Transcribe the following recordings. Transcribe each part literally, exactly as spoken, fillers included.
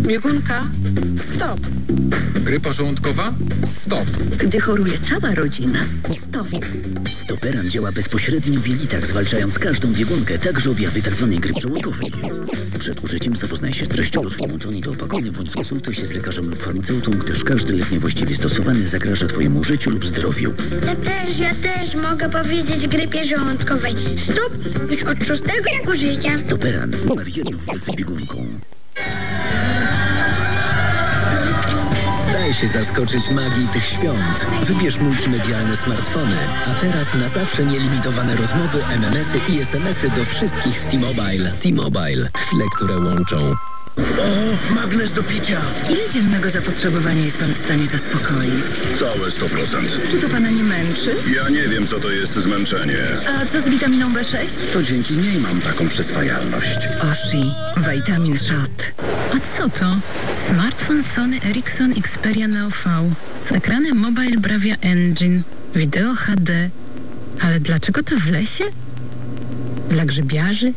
Biegunka. Stop. Grypa żołądkowa? Stop. Gdy choruje cała rodzina? Stop. Stoperan działa bezpośrednio w jelitach, zwalczając każdą biegunkę, także objawy tzw. grypy żołądkowej. Przed użyciem zapoznaj się z treścią dołączonej do opakowania bądź konsultuj się z lekarzem lub farmaceutą, gdyż każdy lek niewłaściwie stosowany zagraża Twojemu życiu lub zdrowiu. Ja też, ja też mogę powiedzieć grypie żołądkowej. Stop już od szóstego roku życia. Stoperan. Baw jedną w biegunką. Daj się zaskoczyć magii tych świąt. Wybierz multimedialne smartfony, a teraz na zawsze nielimitowane rozmowy, em em esy i es em esy do wszystkich w T-Mobile. T-Mobile. Chwile, które łączą. O, magnes do picia. Ile dziennego zapotrzebowania jest pan w stanie zaspokoić? Całe sto procent. Czy to pana nie męczy? Ja nie wiem, co to jest zmęczenie. A co z witaminą B sześć? To dzięki niej mam taką przyswajalność. Oshi, Vitamin Shot. A co to? Smartfon Sony Ericsson Xperia Neo V z ekranem Mobile Bravia Engine, wideo ha de. Ale dlaczego to w lesie? Dla grzybiarzy?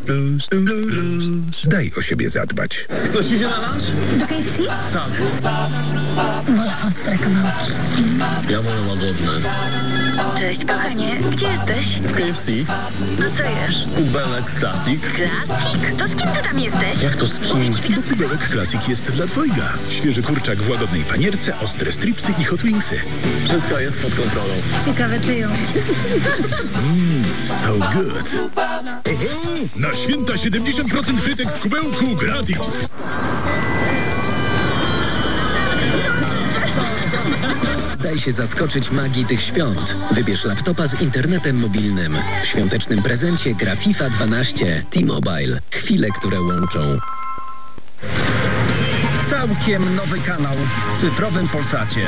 Daj o siebie zadbać. Ktoś idzie na lunch? Do K F C? Tak. Wolę ostre kawałki. Ja wolę łagodne. Cześć, kochanie. Gdzie jesteś? W K F C? No co jesz? Kubełek Classic. Klasik? To z kim ty tam jesteś? Jak to z kim? Bo kubełek Classic jest dla dwojga. Świeży kurczak w łagodnej panierce, ostre stripsy i hot wingsy. Wszystko jest pod kontrolą. Ciekawe czyją. Mmm, so good. Oho, na święta siedemdziesiąt procent frytek w kubełku gratis. Daj się zaskoczyć magii tych świąt. Wybierz laptopa z internetem mobilnym. W świątecznym prezencie gra FIFA dwanaście. T-Mobile. Chwile, które łączą. Całkiem nowy kanał w cyfrowym Polsacie.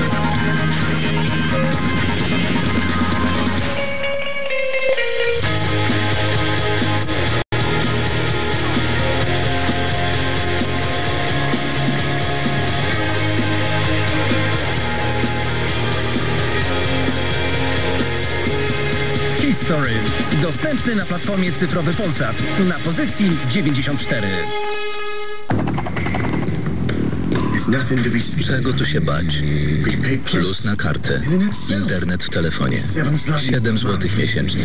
History. Dostępny na platformie Cyfrowy Polsat. Na pozycji dziewięćdziesiąt cztery. Czego tu się bać? Plus na kartę. Internet w telefonie. siedem złotych miesięcznie.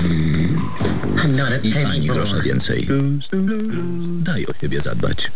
I ani grosza więcej. Daj o siebie zadbać.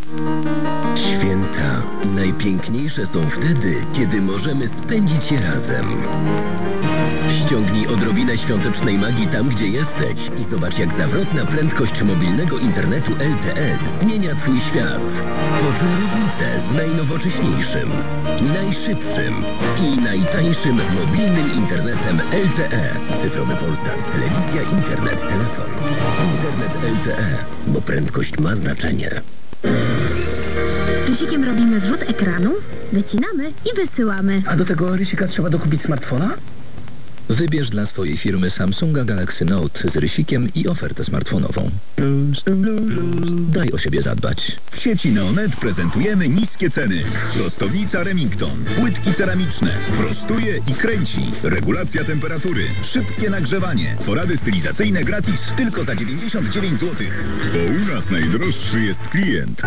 Święta najpiękniejsze są wtedy, kiedy możemy spędzić je razem. Ściągnij odrobinę świątecznej magii tam, gdzie jesteś i zobacz, jak zawrotna prędkość mobilnego internetu L T E zmienia Twój świat. Poczuj różnicę z najnowocześniejszym, najszybszym i najtańszym mobilnym internetem L T E. Cyfrowy Polsat, telewizja, internet, telefon. Internet L T E, bo prędkość ma znaczenie. Rysikiem robimy zrzut ekranu, wycinamy i wysyłamy. A do tego rysika trzeba dokupić smartfona? Wybierz dla swojej firmy Samsunga Galaxy Note z rysikiem i ofertę smartfonową. Daj o siebie zadbać. W sieci Neonet prezentujemy niskie ceny. Prostownica Remington. Płytki ceramiczne. Prostuje i kręci. Regulacja temperatury. Szybkie nagrzewanie. Porady stylizacyjne gratis tylko za dziewięćdziesiąt dziewięć złotych. Bo u nas najdroższy jest klient.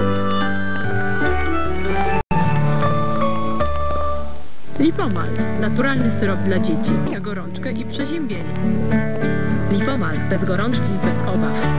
Lipomal. Naturalny syrop dla dzieci. Na gorączkę i przeziębienie. Lipomal. Bez gorączki, bez obaw.